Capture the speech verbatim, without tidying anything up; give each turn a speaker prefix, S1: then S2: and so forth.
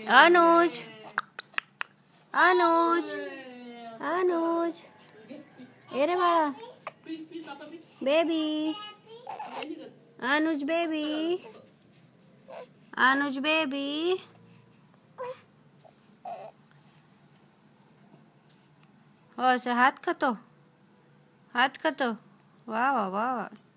S1: अनुज अनुज अनुज ए रे बाळा baby Anuj baby Anuj baby हो असं हात खातो हात खातो वा वा वा वा